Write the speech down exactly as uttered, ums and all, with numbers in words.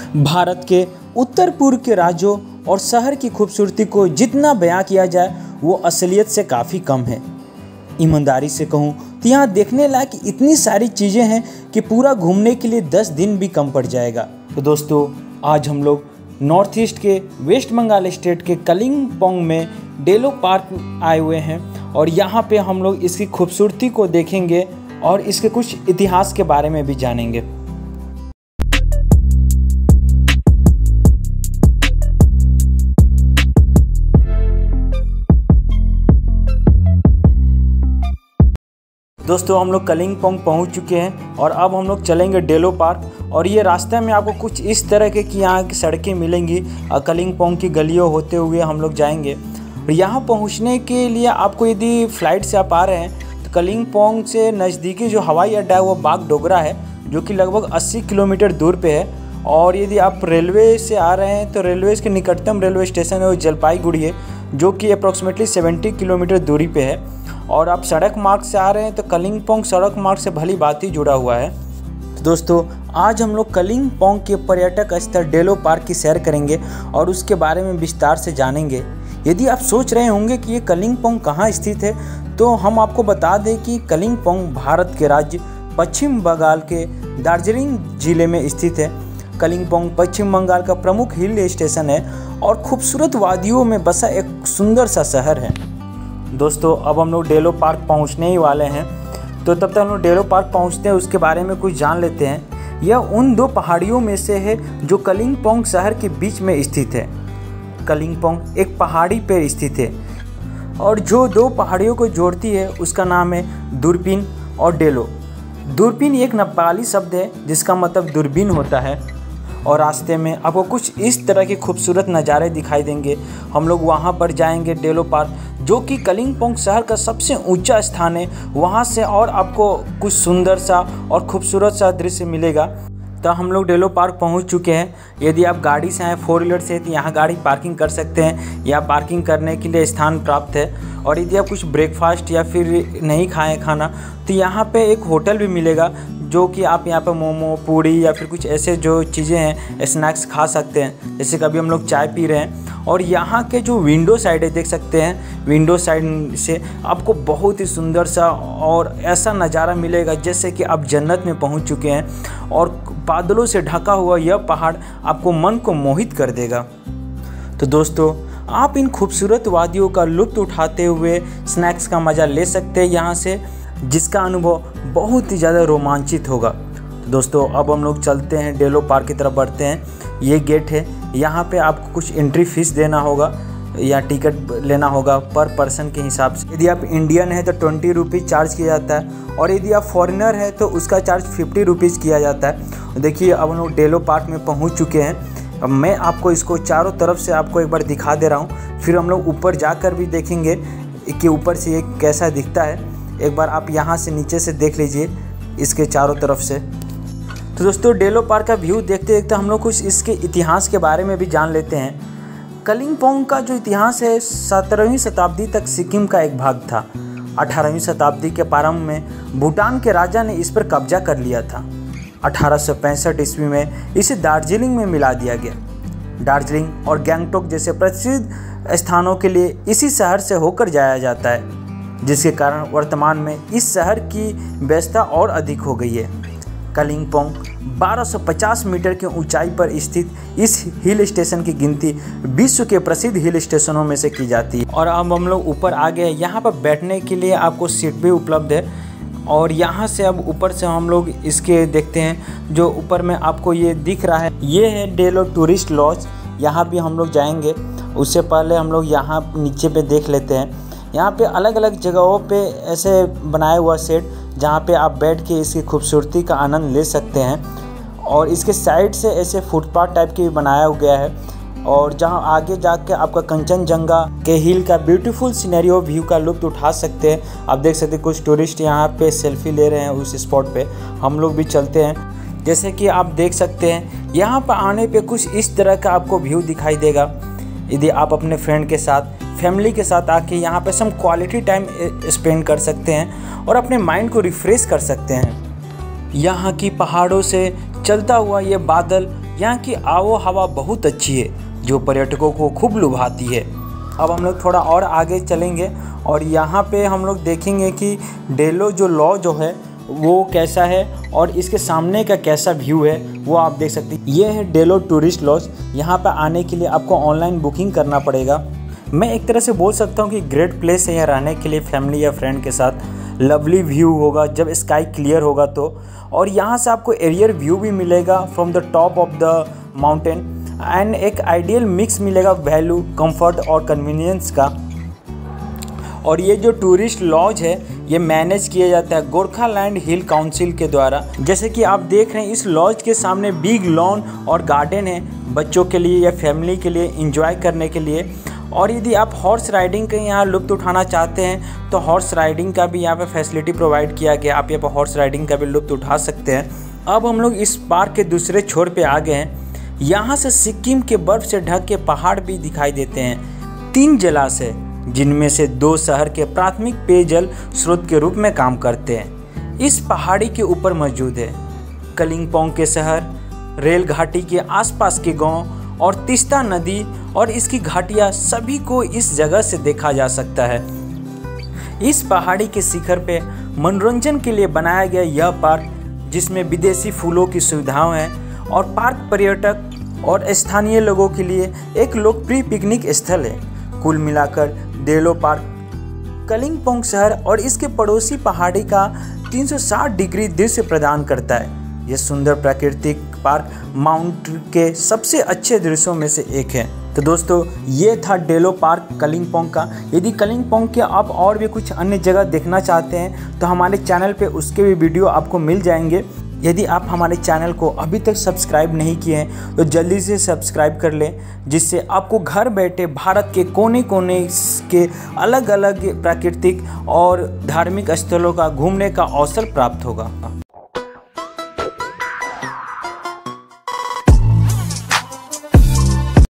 भारत के उत्तर पूर्व के राज्यों और शहर की खूबसूरती को जितना बयां किया जाए वो असलियत से काफ़ी कम है। ईमानदारी से कहूँ तो यहाँ देखने लायक इतनी सारी चीज़ें हैं कि पूरा घूमने के लिए दस दिन भी कम पड़ जाएगा। तो दोस्तों, आज हम लोग नॉर्थ ईस्ट के वेस्ट बंगाल स्टेट के कलिम्पोंग में डेलो पार्क आए हुए हैं और यहाँ पे हम लोग इसकी खूबसूरती को देखेंगे और इसके कुछ इतिहास के बारे में भी जानेंगे। दोस्तों, हम लोग कलिम्पोंग पहुंच चुके हैं और अब हम लोग चलेंगे डेलो पार्क। और ये रास्ते में आपको कुछ इस तरह के कि यहाँ की सड़कें मिलेंगी। कलिम्पोंग की गलियों होते हुए हम लोग जाएंगे। और यहाँ पहुँचने के लिए आपको यदि फ़्लाइट से आप आ रहे हैं तो कलिम्पोंग से नज़दीकी जो हवाई अड्डा है वो बागडोगरा है, जो कि लगभग अस्सी किलोमीटर दूर पे है। और यदि आप रेलवे से आ रहे हैं तो रेलवे के निकटतम रेलवे स्टेशन है वो जलपाईगुड़ी है, जो कि अप्रॉक्सीमेटली सत्तर किलोमीटर दूरी पे है। और आप सड़क मार्ग से आ रहे हैं तो कलिम्पोंग सड़क मार्ग से भली बात ही जुड़ा हुआ है। तो दोस्तों, आज हम लोग कलिम्पोंग के पर्यटक स्थल डेलो पार्क की सैर करेंगे और उसके बारे में विस्तार से जानेंगे। यदि आप सोच रहे होंगे कि ये कलिम्पोंग कहाँ स्थित है, तो हम आपको बता दें कि कलिम्पोंग भारत के राज्य पश्चिम बंगाल के दार्जिलिंग जिले में स्थित है। कलिम्पोंग पश्चिम बंगाल का प्रमुख हिल स्टेशन है और खूबसूरत वादियों में बसा एक सुंदर सा शहर है। दोस्तों, अब हम लोग डेलो पार्क पहुंचने ही वाले हैं, तो तब तक हम लोग डेलो पार्क पहुंचते हैं उसके बारे में कुछ जान लेते हैं। यह उन दो पहाड़ियों में से है जो कलिम्पोंग शहर के बीच में स्थित है। कलिम्पोंग एक पहाड़ी पर स्थित है और जो दो पहाड़ियों को जोड़ती है उसका नाम है दूरबीन और डेलो। दूरबीन एक नेपाली शब्द है जिसका मतलब दूरबीन होता है। और रास्ते में आपको कुछ इस तरह के खूबसूरत नज़ारे दिखाई देंगे। हम लोग वहाँ पर जाएंगे डेलो पार्क, जो कि कलिम्पोंग शहर का सबसे ऊंचा स्थान है। वहाँ से और आपको कुछ सुंदर सा और खूबसूरत सा दृश्य मिलेगा। तो हम लोग डेलो पार्क पहुँच चुके हैं। यदि आप गाड़ी से आए फोर व्हीलर से तो यहाँ गाड़ी पार्किंग कर सकते हैं या पार्किंग करने के लिए स्थान प्राप्त है। और यदि आप कुछ ब्रेकफास्ट या फिर नहीं खाएँ खाना तो यहाँ पे एक होटल भी मिलेगा, जो कि आप यहाँ पे मोमो पूड़ी या फिर कुछ ऐसे जो चीज़ें हैं स्नैक्स खा सकते हैं। जैसे कभी हम लोग चाय पी रहे हैं और यहाँ के जो विंडो साइड है देख सकते हैं, विंडो साइड से आपको बहुत ही सुंदर सा और ऐसा नज़ारा मिलेगा जैसे कि आप जन्नत में पहुँच चुके हैं। और बादलों से ढका हुआ यह पहाड़ आपको मन को मोहित कर देगा। तो दोस्तों, आप इन खूबसूरत वादियों का लुत्फ़ उठाते हुए स्नैक्स का मज़ा ले सकते हैं यहाँ से, जिसका अनुभव बहुत ही ज़्यादा रोमांचित होगा। तो दोस्तों, अब हम लोग चलते हैं डेलो पार्क की तरफ बढ़ते हैं। ये गेट है, यहाँ पे आपको कुछ एंट्री फीस देना होगा या टिकट लेना होगा पर पर्सन के हिसाब से। यदि आप इंडियन है तो ट्वेंटी रुपीज़ चार्ज किया जाता है और यदि आप फॉरेनर है तो उसका चार्ज फिफ्टी रुपीज़ किया जाता है। देखिए, अब हम लोग डेलो पार्क में पहुँच चुके हैं। अब मैं आपको इसको चारों तरफ से आपको एक बार दिखा दे रहा हूँ, फिर हम लोग ऊपर जाकर भी देखेंगे कि ऊपर से ये कैसा दिखता है। एक बार आप यहाँ से नीचे से देख लीजिए इसके चारों तरफ से। तो दोस्तों, डेलो पार्क का व्यू देखते देखते हम लोग कुछ इसके इतिहास के बारे में भी जान लेते हैं। कलिम्पोंग का जो इतिहास है सत्रहवीं शताब्दी तक सिक्किम का एक भाग था। अठारहवीं शताब्दी के प्रारंभ में भूटान के राजा ने इस पर कब्जा कर लिया था। अठारह सौ पैंसठ ईस्वी में इसे दार्जिलिंग में मिला दिया गया। दार्जिलिंग और गैंगटोक जैसे प्रसिद्ध स्थानों के लिए इसी शहर से होकर जाया जाता है, जिसके कारण वर्तमान में इस शहर की व्यवस्था और अधिक हो गई है। कलिम्पोंग बारह सौ पचास मीटर की ऊंचाई पर स्थित इस हिल स्टेशन की गिनती विश्व के प्रसिद्ध हिल स्टेशनों में से की जाती है। और अब हम लोग ऊपर आ गए। यहाँ पर बैठने के लिए आपको सीट भी उपलब्ध है। और यहाँ से अब ऊपर से हम लोग इसके देखते हैं, जो ऊपर में आपको ये दिख रहा है, ये है डेलो टूरिस्ट लॉज। यहाँ भी हम लोग जाएंगे। उससे पहले हम लोग यहाँ नीचे पे देख लेते हैं। यहाँ पे अलग अलग जगहों पे ऐसे बनाया हुआ सेट जहाँ पे आप बैठ के इसकी खूबसूरती का आनंद ले सकते हैं। और इसके साइड से ऐसे फुटपाथ टाइप की भी बनाया गया है, और जहाँ आगे जाके आपका कंचनजंगा के हिल का ब्यूटीफुल सिनेरियो व्यू का लुत्फ़ उठा सकते हैं। आप देख सकते हैं कुछ टूरिस्ट यहाँ पे सेल्फी ले रहे हैं उस स्पॉट पे। हम लोग भी चलते हैं। जैसे कि आप देख सकते हैं यहाँ पर आने पे कुछ इस तरह का आपको व्यू दिखाई देगा। यदि आप अपने फ्रेंड के साथ फैमिली के साथ आके यहाँ पे सम क्वालिटी टाइम स्पेंड कर सकते हैं और अपने माइंड को रिफ़्रेश कर सकते हैं। यहाँ की पहाड़ों से चलता हुआ ये बादल यहाँ की आबो हवा बहुत अच्छी है जो पर्यटकों को खूब लुभाती है। अब हम लोग थोड़ा और आगे चलेंगे और यहाँ पे हम लोग देखेंगे कि डेलो जो लॉज जो है वो कैसा है और इसके सामने का कैसा व्यू है वो आप देख सकते हैं। ये है डेलो टूरिस्ट लॉज। यहाँ पर आने के लिए आपको ऑनलाइन बुकिंग करना पड़ेगा। मैं एक तरह से बोल सकता हूँ कि ग्रेट प्लेस है यहाँ रहने के लिए, फैमिली या फ्रेंड के साथ। लवली व्यू होगा जब स्काई क्लियर होगा तो, और यहाँ से आपको एरियर व्यू भी मिलेगा from the top of the mountain and एक आइडियल मिक्स मिलेगा वैल्यू, कंफर्ट और कन्वीनियंस का। और ये जो टूरिस्ट लॉज है ये मैनेज किया जाता है गोरखालैंड हिल काउंसिल के द्वारा। जैसे कि आप देख रहे हैं इस लॉज के सामने बिग लॉन और गार्डन है बच्चों के लिए या फैमिली के लिए एंजॉय करने के लिए। और यदि आप हॉर्स राइडिंग का यहाँ लुत्फ़ उठाना चाहते हैं तो हॉर्स राइडिंग का भी यहाँ पे फैसिलिटी प्रोवाइड किया गया, आप यहाँ पर हॉर्स राइडिंग का भी लुत्फ़ उठा सकते हैं। अब हम लोग इस पार्क के दूसरे छोर पे आ गए हैं। यहाँ से सिक्किम के बर्फ़ से ढक के पहाड़ भी दिखाई देते हैं। तीन जलाशय जिनमें से दो शहर के प्राथमिक पेयजल स्रोत के रूप में काम करते हैं इस पहाड़ी के ऊपर मौजूद है। कलिम्पोंग के शहर, रेल घाटी के आसपास के गांव और तीस्ता नदी और इसकी घाटियां सभी को इस जगह से देखा जा सकता है। इस पहाड़ी के शिखर पे मनोरंजन के लिए बनाया गया यह पार्क, जिसमें विदेशी फूलों की सुविधाएं हैं और पार्क पर्यटक और स्थानीय लोगों के लिए एक लोकप्रिय पिकनिक स्थल है। कुल मिलाकर डेलो पार्क कलिम्पोंग शहर और इसके पड़ोसी पहाड़ी का तीन सौ साठ डिग्री दृश्य प्रदान करता है। यह सुंदर प्राकृतिक पार्क माउंट के सबसे अच्छे दृश्यों में से एक है। तो दोस्तों ये था डेलो पार्क कलिम्पोंग का। यदि कलिम्पोंग के आप और भी कुछ अन्य जगह देखना चाहते हैं तो हमारे चैनल पे उसके भी वीडियो आपको मिल जाएंगे। यदि आप हमारे चैनल को अभी तक सब्सक्राइब नहीं किए हैं तो जल्दी से सब्सक्राइब कर लें, जिससे आपको घर बैठे भारत के कोने कोने के अलग अलग प्राकृतिक और धार्मिक स्थलों का घूमने का अवसर प्राप्त होगा।